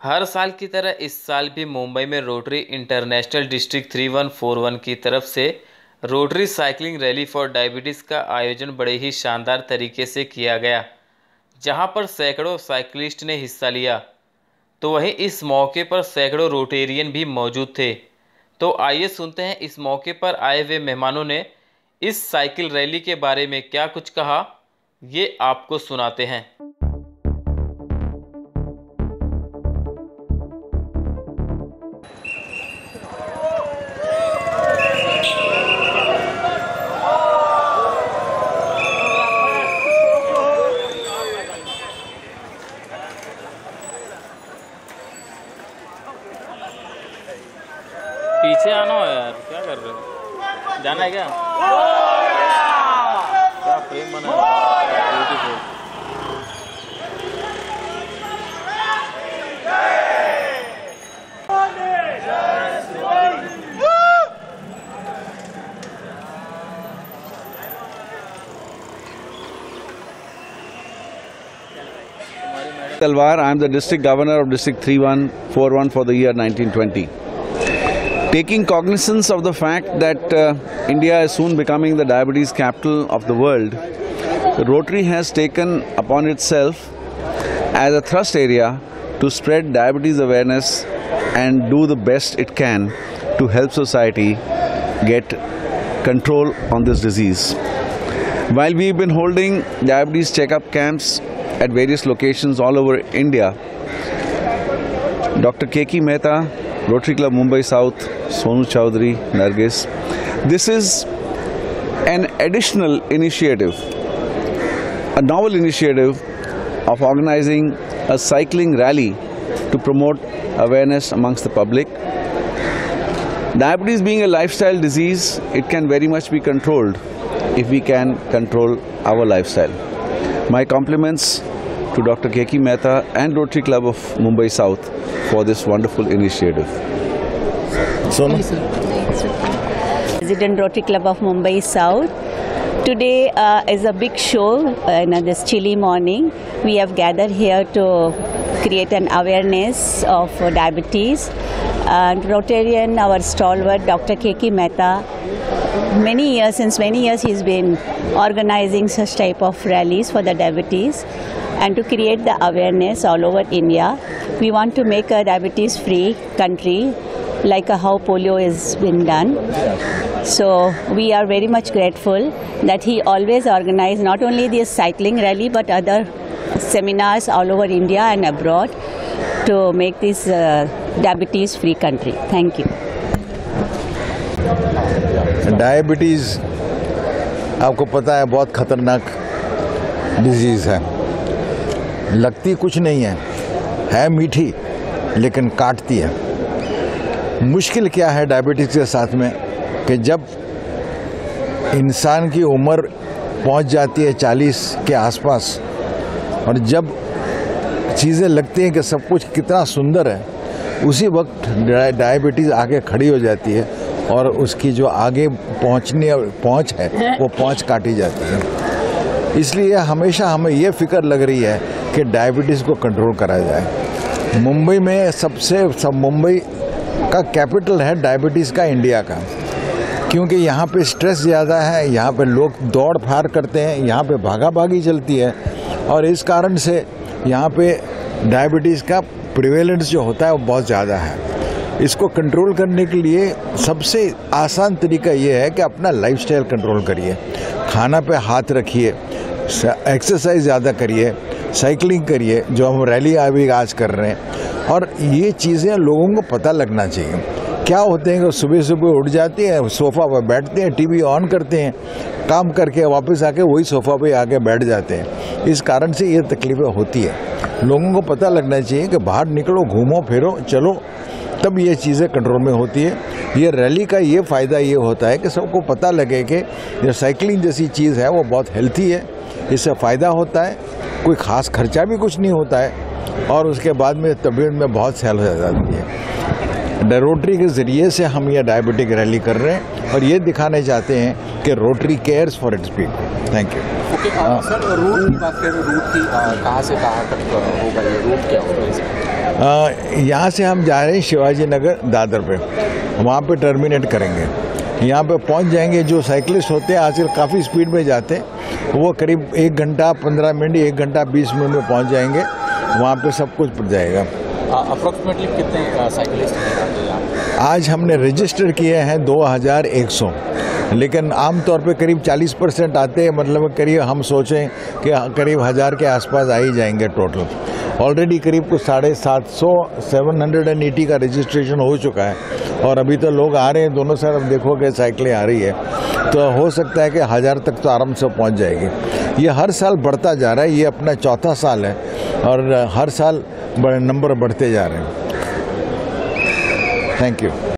हर साल की तरह इस साल भी मुंबई में रोटरी इंटरनेशनल डिस्ट्रिक्ट 3141 की तरफ से Rotary cycling rally for diabetes का आयोजन बड़े ही शानदार तरीके से किया गया, जहां पर सैकड़ों साइकिलिस्ट ने हिस्सा लिया। तो वहीं इस मौके पर सैकड़ों रोटेरियन भी मौजूद थे। तो आइए सुनते हैं इस मौके पर आए हुए मेहमानों ने इस साइकिल रैली के बारे में क्या कुछ कहा, ये आपको सुनाते हैं। पीछे आना हो यार, क्या कर रहे हो? जाना है क्या? क्या प्रेम बना है, beautiful. Talwar, I am the District Governor of District 3141 for the year 1920. Taking cognizance of the fact that India is soon becoming the diabetes capital of the world, Rotary has taken upon itself as a thrust area to spread diabetes awareness and do the best it can to help society get control on this disease. While we've been holding diabetes checkup camps at various locations all over India, Dr. K.K. Mehta, Rotary Club Mumbai South, Sonu Chowdhury, Nargis. This is an additional initiative, a novel initiative of organizing a cycling rally to promote awareness amongst the public. Diabetes being a lifestyle disease, it can very much be controlled if we can control our lifestyle. My compliments to Dr. K.K. Mehta and Rotary Club of Mumbai South for this wonderful initiative. Sonu? President Rotary Club of Mumbai South. Today is a big show in this chilly morning. We have gathered here to create an awareness of diabetes. And Rotarian, our stalwart, Dr. K.K. Mehta, since many years he's been organizing such type of rallies for the diabetes and to create the awareness all over India. We want to make a diabetes-free country like how polio has been done. So we are very much grateful that he always organized not only this cycling rally but other seminars all over India and abroad to make this diabetes-free country. Thank you. Diabetes आपको पता है बहुत ख़तरनाक disease है। लगती कुछ नहीं है मीठी लेकिन काटती है। मुश्किल क्या है डायबिटीज़ के साथ में कि जब इंसान की उम्र पहुंच जाती है 40 के आसपास और जब चीज़ें लगती हैं कि सब कुछ कितना सुंदर है, उसी वक्त डायबिटीज़ आके खड़ी हो जाती है और उसकी जो आगे पहुंच है वो पहुंच काटी जाती है। इसलिए हमेशा हमें ये फ़िक्र लग रही है कि डायबिटीज़ को कंट्रोल करा जाए। मुंबई में मुंबई का कैपिटल है डायबिटीज़ का इंडिया का, क्योंकि यहाँ पे स्ट्रेस ज़्यादा है, यहाँ पे लोग दौड़ फाड़ करते हैं, यहाँ पे भागा भागी चलती है और इस कारण से यहाँ पे डायबिटीज़ का प्रिवेलेंस जो होता है वो बहुत ज़्यादा है। इसको कंट्रोल करने के लिए सबसे आसान तरीका ये है कि अपना लाइफस्टाइल कंट्रोल करिए, खाना पे हाथ रखिए, एक्सरसाइज ज़्यादा करिए, साइकिलिंग करिए जो हम रैली अभी आज कर रहे हैं। और ये चीज़ें लोगों को पता लगना चाहिए। क्या होते हैं कि सुबह सुबह उठ जाते हैं, सोफ़ा पर बैठते हैं, टीवी ऑन करते हैं, काम करके वापस आके वही सोफ़ा पे आके बैठ जाते हैं। इस कारण से ये तकलीफ़ें होती है। लोगों को पता लगना चाहिए कि बाहर निकलो, घूमो फिरो, चलो, तब ये चीज़ें कंट्रोल में होती है। ये रैली का ये फ़ायदा ये होता है कि सबको पता लगे कि ये साइकिलिंग जैसी चीज़ है वो बहुत हेल्थी है, इससे फ़ायदा होता है, कोई ख़ास खर्चा भी कुछ नहीं होता है और उसके बाद में तबीयत में बहुत सहल हो जाती है। रोटरी के ज़रिए से हम ये डायबिटिक रैली कर रहे हैं और ये दिखाने चाहते हैं कि Rotary cares for its people. Thank you. Sir, route की बात करें, रूट की कहाँ से कहाँ तक होगा, ये रूट क्या होगा इसमें? यहाँ से हम जा रहे हैं शिवाजी नगर दादर पे, वहाँ पे टर्मिनेट करेंगे। यहाँ पे पहुँच जाएंगे। जो साइकिलिस्ट होते हैं आजकल काफ़ी स्पीड में जाते हैं, वो करीब 1 घंटा 15 मिनट 1 घंटा 20 मिनट में पहुँच जाएंगे। वहाँ पे सब कुछ पड़ जाएगा। अप्रोक्सीमेटली कितने साइकिलिस्ट हैं आज हमने रजिस्टर किए हैं 2100, लेकिन आमतौर पे करीब 40% आते हैं। मतलब करीब हम सोचें कि करीब 1000 के आसपास आ ही जाएंगे टोटल। ऑलरेडी करीब कुछ 780 का रजिस्ट्रेशन हो चुका है और अभी तो लोग आ रहे हैं दोनों साइड। अब देखोगे साइकिलें आ रही है तो हो सकता है कि 1000 तक तो आराम से पहुंच जाएगी। ये हर साल बढ़ता जा रहा है, ये अपना 4था साल है और हर साल नंबर बढ़ते जा रहे हैं। Thank you.